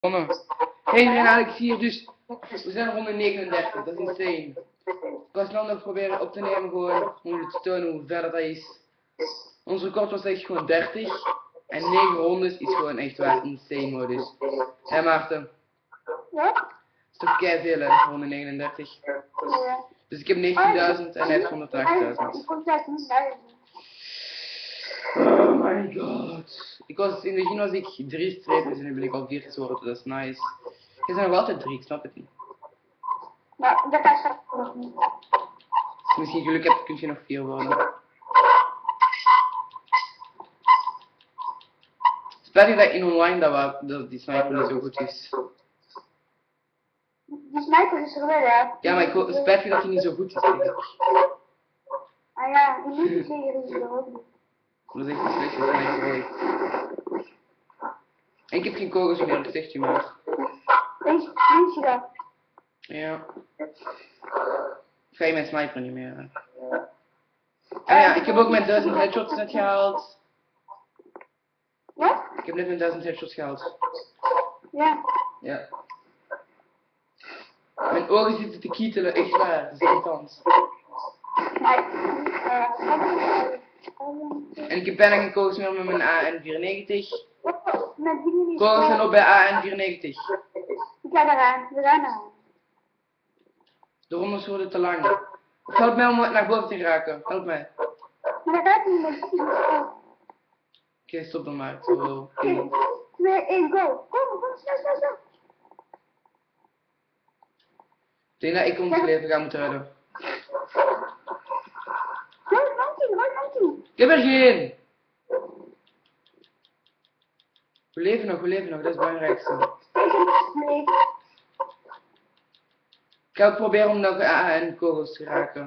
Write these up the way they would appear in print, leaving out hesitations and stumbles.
Hey Renate, ik zie hier dus, we zijn ronde 39, dat is insane. Ik was snel nog proberen op te nemen gewoon, om jullie te tonen hoe ver dat is. Ons record was echt gewoon 30. En 9 rondes is gewoon echt waar insane modus. Hé Maarten? Ja? Dat is toch kei veel hè, ronde 39. Ja. Dus ik heb 19.000 en hij heeft 180.000. Ik kom thuis niet bij. Oh my god. In het begin was ik 3 streepjes en nu ben ik al 4 geworden, dat is nice. Je zijn nog altijd 3, ik snap het niet. Maar dat kan straks nog niet. Als je misschien geluk hebt, kun je nog 4 worden. Spijtig dat in online dat die sniper niet zo goed is. Die sniper is er wel, ja. Ja, maar spijtig dat hij niet zo goed is, denk ik. Ah ja, in multiplayer is er ook niet. Dat is echt een slechte sniper ooit. En ik heb geen kogels meer, dat zegt je maar. Weet je dat? Ja. Ga je mijn sniper niet meer, hè? Ah ja, ik heb ook mijn 1000 headshots net gehaald. Wat? Ik heb net mijn 1000 headshots gehaald. Ja. Ja. Mijn ogen zitten te kietelen, echt waar, dat is irritant. En ik heb bijna geen kogels meer met mijn AN94. Met dingen niet. Kogels zijn op bij AN94. Ik ga eraan, we gaan eraan. De rondes worden te lang. Help mij om naar boven te geraken, help mij. Maar dat gaat niet met dingen niet. Oké, stop dan maar. Zo. 3, 2, 1, go. Kom, snel. Ik denk dat ik ons leven ga moeten redden. Rood mountain. Ik heb er geen! We leven nog, dat is het belangrijkste. Nee. Ik ga ook proberen om nog AN-kogels te raken.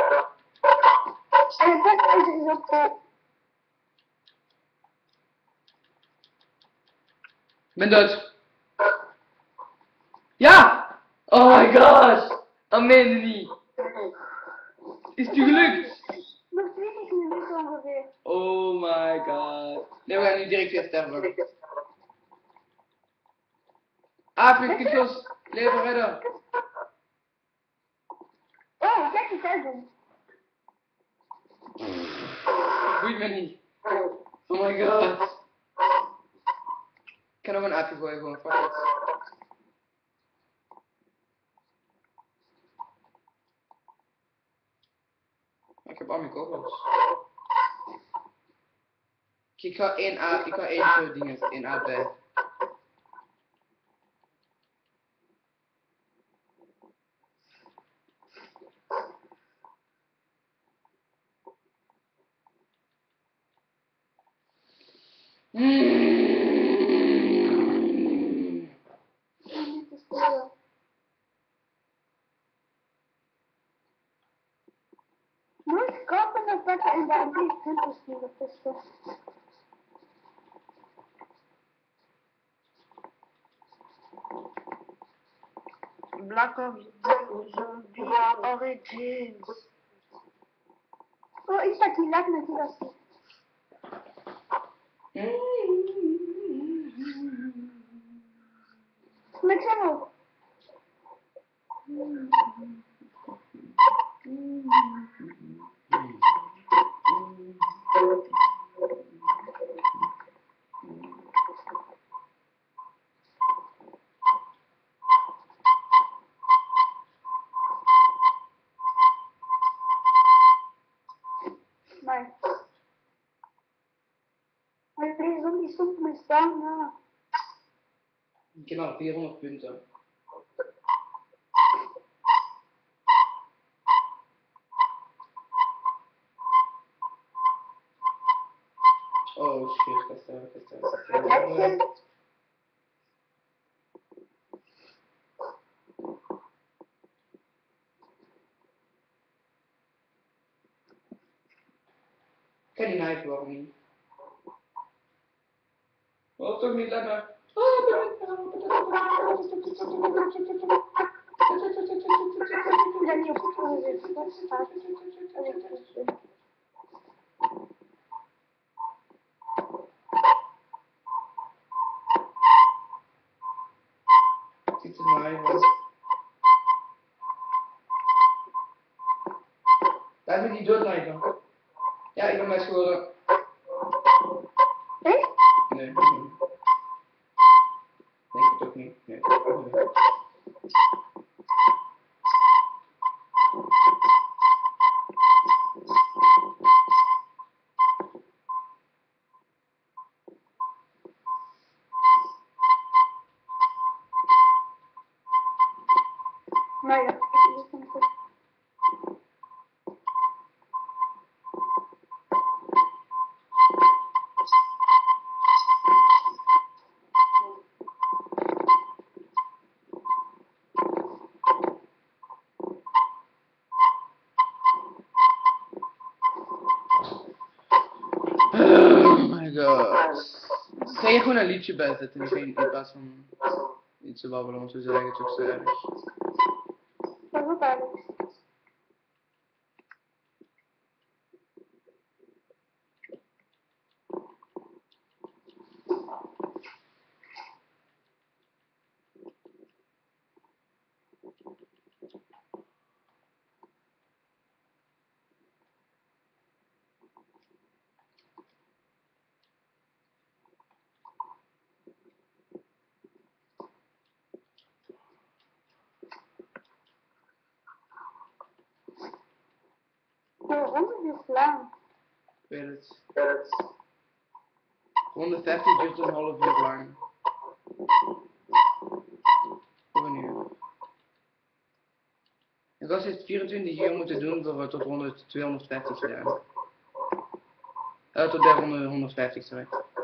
En het beste is ook Ik ben dood. Ja! Oh my gosh! Dat meende niet. Is het u gelukt? nog 20 minuten ongeveer. Oh my god. Nee, we gaan nu direct weer sterven. Vluchtkistjes, leven redden. Oh, kijk eens uit doen. Boeit me niet. Oh my god. Ik kan nog een aapje gooien gewoon, fuck it. Ik heb al mijn kogels. Ik ga één dingen, één aap bij. Nooit kopen of pakken en daar drie punten sturen tussen. Black Ops Zombie Origins. Oh, ik sta hier lekker met die was. Met hem ook. Maar deze zombie stond me staan, ja. Ik heb al 400 punten. Oh shit, ga sterven. Ik kan die knife waarom niet? Oh, toch niet lekker. Ik ben niet op het gezet. Dat staat. Iets is maar even. Laat me die doodknijpen. Ja, ik ben mij schoren. Echt? Nee, nee. Denk het ook niet. Nee. Nee. Maar ja, dat is niet goed. Oh my god. Kan je gewoon een liedje bij zetten in plaats van iets te babbelen, want we zeggen het ook zo erg. Dat is ook eigenlijk. Waarom is het lang? Ik weet het. 150 duurt een half uur lang. Of een uur. Ik was het 24 uur moeten doen voor we tot 250 gedaan. Tot de 150, sorry.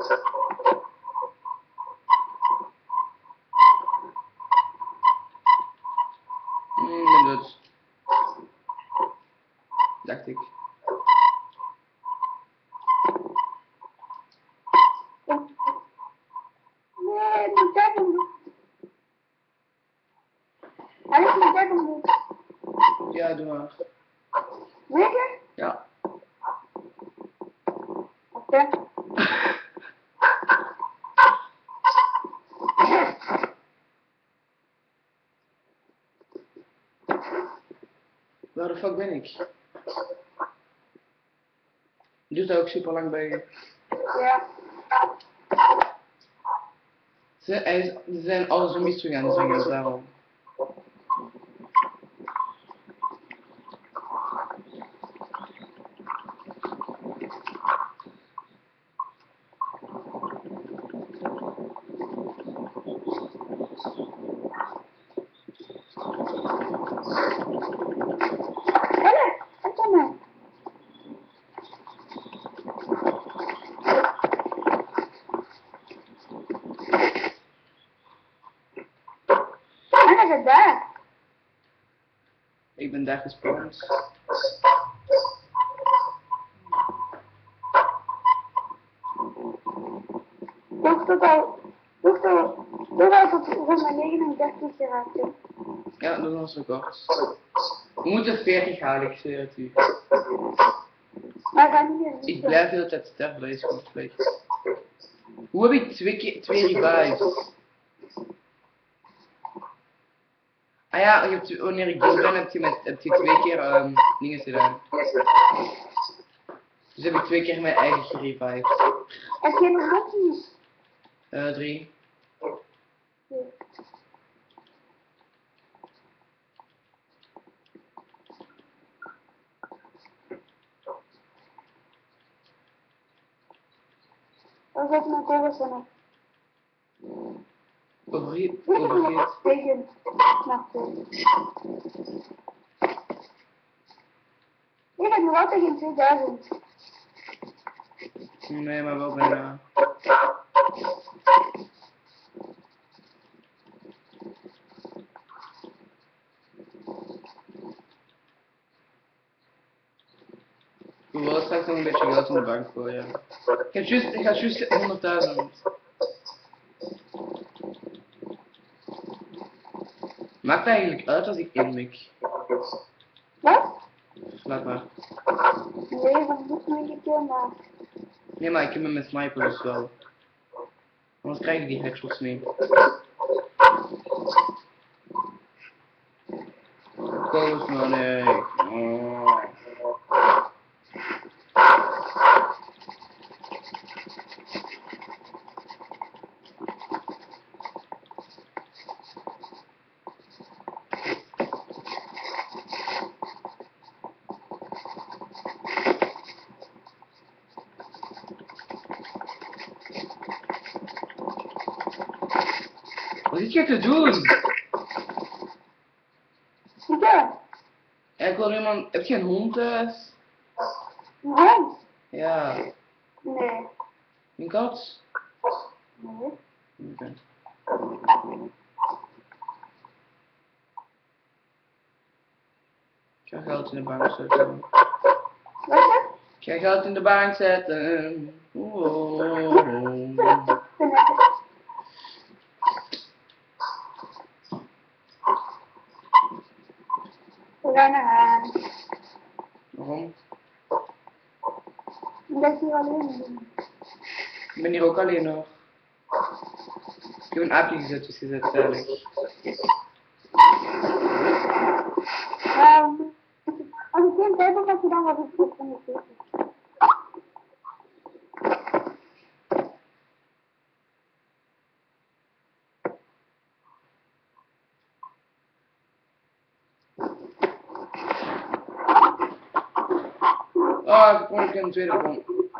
Ik ben dood. Dacht ik. Nee, mijn teken doet. Hij heeft mijn teken doet. Ja, doe maar. Zeker? Ja. Oké. Waar de fuck ben ik? Duurt dat ook super lang bij je? Ja. Er zijn alle zombies terug aan het zingen, daarom. Hé, wat dan nou? En is het daar? Ik ben daar gespawned. Toch tot al tot rond mijn 39 geraakt. Hè. Ja, dat was record. We moeten 40 halen, ik zweer het u. Maar ga niet meer Ik zitten. blijf de hele tijd sterven, dat is gewoon slecht. Hoe heb ik twee revives? Ah ja, wanneer ik dood ben, heb je 2 keer dingen gedaan. Dus heb ik 2 keer mijn eigen gerevived. Heb je nog wat niet? 3. Dan zet mijn kogels vanaf. Overgeet. Tegen. Nacht. Ik heb nog altijd geen 2000. Nee, maar wel bijna. Ik wil wel straks nog een beetje geld in de bank gooien. Ik ga juist 100.000. Maakt eigenlijk uit als ik inmik. Wat? Laat maar. Nee, dat moet nog een keer maar. Nee, maar ik heb hem met sniper dus wel. Anders krijg ik die headshots niet. kogels nodig. Oh. Wat zit je te doen? Ja, Ik wil iemand. Heb je een hond thuis? een hond? Ja. Nee. Een kat? Nee. Oké. Ik ga geld in de bank zetten. Wat is het? Ik ga geld in de bank zetten. We gaan naar huis. Waarom? Omdat ik hier alleen ben. Ik ben hier ook alleen nog. Ik heb een appje gezet eigenlijk. Als ik geen tijd heb, had je dan wat ik van de zitten. Ah, ik heb een tweede bom.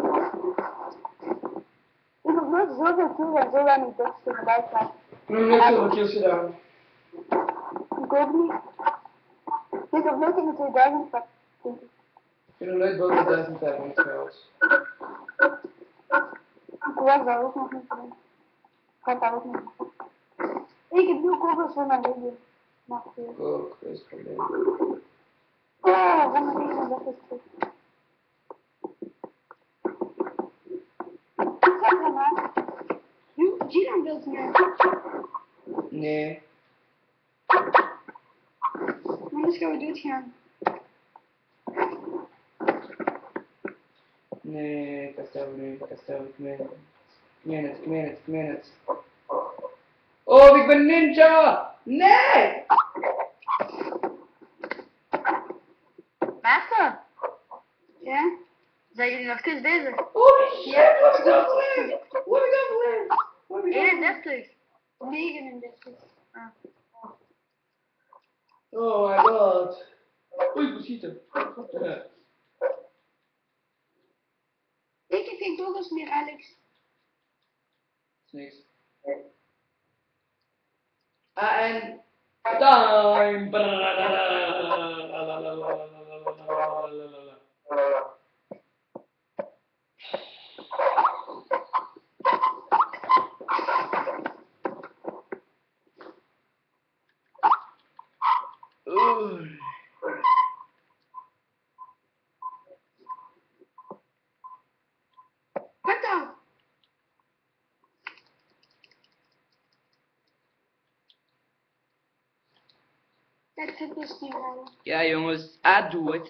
Ik heb nooit zoveel kills en zo weinig deaths tegelijk gehad. Ik heb nog nooit zoveel kills gedaan. Ik ook niet. Ik heb nooit in de 2000 gehad, denk ik. Ik heb nog nooit boven de 1500 gehaald. Ik was daar ook nog niet in. Ik had daar ook nog niet. Ik heb nu kogels voor mijn leven. Maar Ik ook, dat is het probleem. oh, van mijn leven, dat is goed. Ik ga ernaar. Gina wilt meer. Nee. Anders gaan we doodgaan. Nee, ik ga sterven nu, ik ga sterven, ik meen het. Oh, ik ben ninja! Nee! Maarten, Ja? zijn jullie nog steeds bezig? Holy shit, wat heb ik overleefd? Hoe heb ik overleefd? Hoe heb ik overleefd? 31. 39. Ah. Oh my god. Oei, ik moet schieten. Ik heb geen kogels meer, Alex. Is niks. En time. Wat dan? Dat heb ik niet halen. Ja jongens, I do it.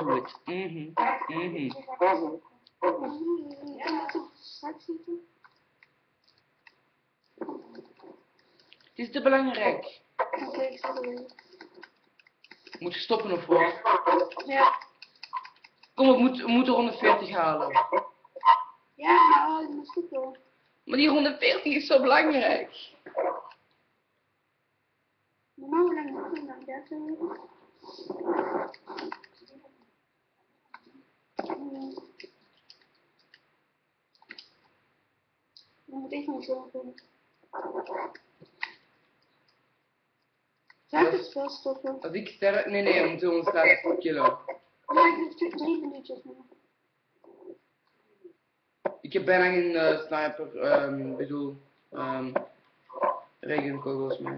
Kan dat op straks zitten? Het is te belangrijk. Oké, ik zal het doen. Moet je stoppen of wat? Ja. Kom, we moeten 140 halen. Ja, maar dat moet goed wel. Maar die 140 is zo belangrijk. Normaal hoe lang moet ik dan 30 minuten? Dan moet ik nog zo doen. Zou ik het spel stoppen? Als ik sterf... Nee, we moeten ons laten killen. Ja, ik heb 3 minuutjes nog. Ik heb bijna geen sniper, bedoel, regenkogels meer.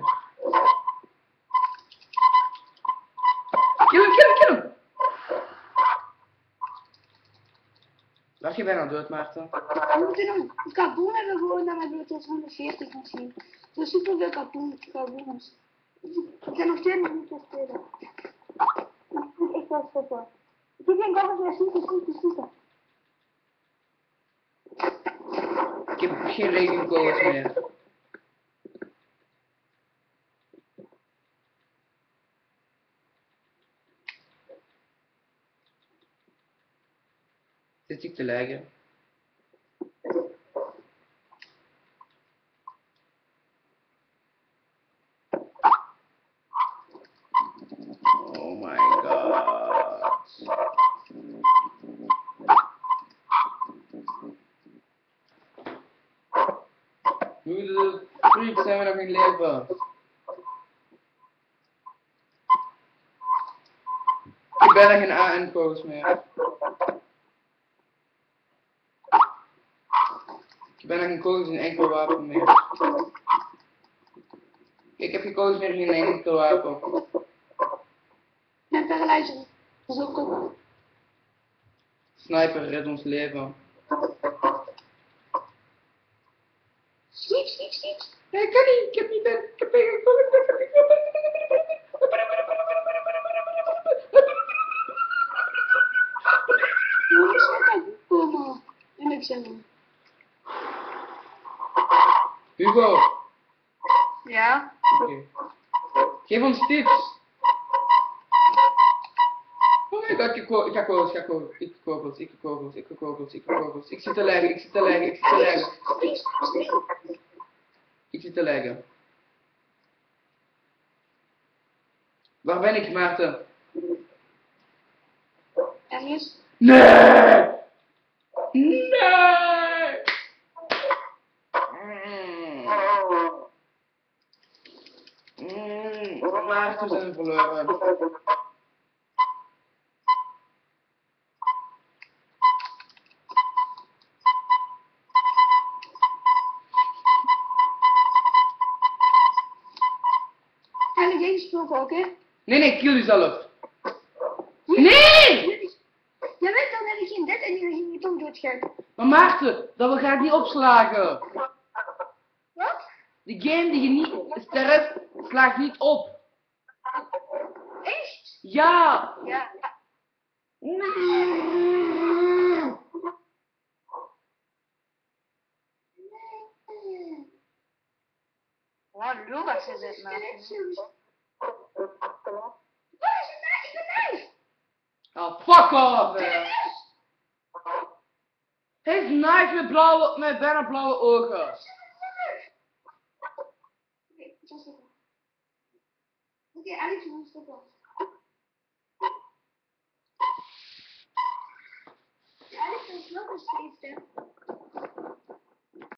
Kill hem! Lag je bijna dood, Maarten? We moeten nog een kaboom hebben gewoon, dan hebben we tot 140 misschien. Dus superveel kabooms. Ik kan nog 2 minuten spelen. Maar ik moet echt wel stoppen. Ik heb geen kogels meer, schieten. Ik heb geen regenkogels meer. Zit ik te leggen. Oh my god. Hoe de freak zijn we nog in leven? Ik ben er geen AN-coach meer. Ik ben er geen coach in enkel wapen meer. Ik heb gekozen meer in een enkel wapen. Met paralyzer. Dat is ook goed. Sniper redt ons leven. Schiet, schiet, schiet. Ja, ik kan niet, ik heb niet, ik heb niet. Hoe is het uit komen? En ik zeg maar. Hugo, Ja? oké. Geef ons tips. Oh my god, ik ga kogels. Ik zit te leggen. Ik zit te leggen. Waar ben ik, Maarten? Ergens. Nee! Nee! Maarten, we zijn verloren. En ik één gesproken ook, hè? Nee, kill jezelf. Nee! Jij weet dan dat ik geen dit en nu ging je toch doodgaan. Maar Maarten, dat gaat niet opslagen. Wat? Die game die je niet sterft, slaagt niet op. Echt? Ja! Ja. Wat Lucas is dit nou? Wat is het nou? Ik ben live! Oh, fuck off! Hij is nice met bijna blauwe ogen. Oké, zo stoppen. Oké, Alex, we moeten stoppen. Alex, dat is nog een steeds, hè?